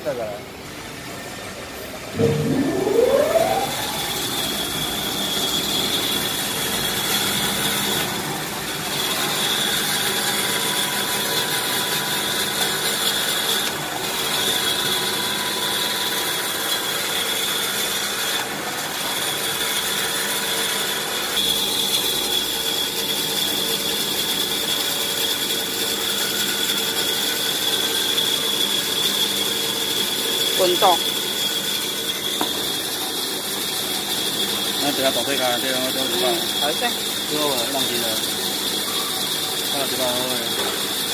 这个。 滚动。 那等下倒退开，这样这样子办。 好的。 之后浪机了，看到这把好诶。